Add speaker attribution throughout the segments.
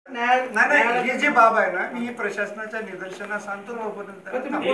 Speaker 1: नाही ही जी बाब आहे ना मी प्रशासनाच्या निदर्शनास आणतो तोपर्यंत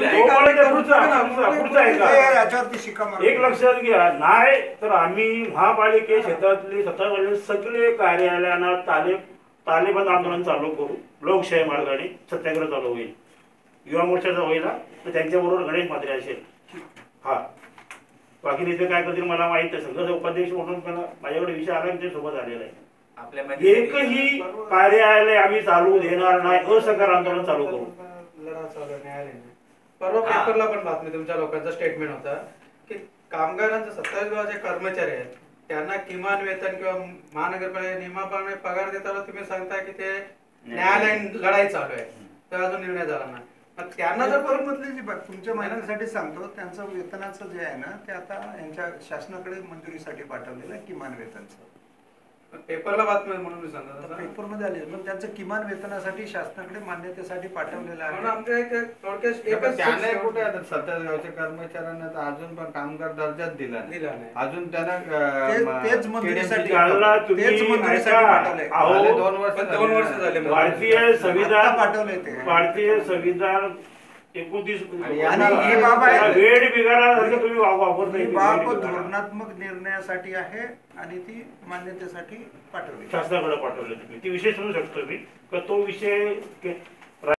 Speaker 1: याच्यावरती शिक्का मारू.
Speaker 2: एक लक्षात घ्या, नाही तर आम्ही महापालिके क्षेत्रातले सत्तावाले सगळे कार्यालयांना तालेबंद आंदोलन चालू करू. लोकशाही मार्गाने सत्याग्रह चालू होईल. युवा मोर्चाचा होईल तर त्यांच्याबरोबर गणेश म्हात्रे असेल. हा बाकी नेते काय करतील मला माहित आहे. संघाचा उपाध्यक्ष म्हणून मला माझ्याकडे विषय आला की ते सोबत आलेला आहे. एकही कार्यालय आम्ही चालू देणार नाही. असहकार आंदोलन चालू करू.
Speaker 3: लढा चालू न्यायालयाने. परवा पेपरला पण बातमी तुमच्या लोकांचा स्टेटमेंट होता की कामगारांचे 27 गावाचे कर्मचारी आहेत त्यांना किमान वेतन किंवा महानगरपालिका नियमाप्रमाणे पगार देताना तुम्ही सांगता की ते न्यायालयीन लढाई चालू आहे तर अजून निर्णय झाला नाही.
Speaker 1: त्यांना जर परमतली जी तुमच्या महिन्यासाठी सांगतो त्यांचं वेतनाचं जे आहे ना ते आता यांच्या शासनाकडे मंजुरीसाठी पाठवलेलं आहे किमान वेतनचं.
Speaker 3: पेपरला बातमी म्हणून मी सांगतो
Speaker 1: पेपरमध्ये आले मग त्यांचं किमान वेतनासाठी शासनाकडे मान्यतेसाठी पाठवलेलं आहे.
Speaker 3: आमच्या एक थोडक्यात एकच
Speaker 4: त्याने कुठे आता 27 गावच्या कर्मचाऱ्यांना तर अजून पण कामगार दर्जाच दिला नाही. अजून त्यांना
Speaker 1: तेच मंजुरीसाठी
Speaker 2: पाठवले.
Speaker 3: 2 वर्ष झाले.
Speaker 2: भारतीय संविधान
Speaker 1: पाठवले ते
Speaker 2: भारतीय संविधान 29
Speaker 1: आणि ही बाब आहे
Speaker 2: वेळ बिघाडासारखं तुम्ही वापरता.
Speaker 1: बाब धोरणात्मक निर्णयासाठी आहे आणि ती मान्यतेसाठी पाठवली
Speaker 2: शासनाकडे पाठवले तुम्ही ती विषय समजू शकतो मी का तो विषय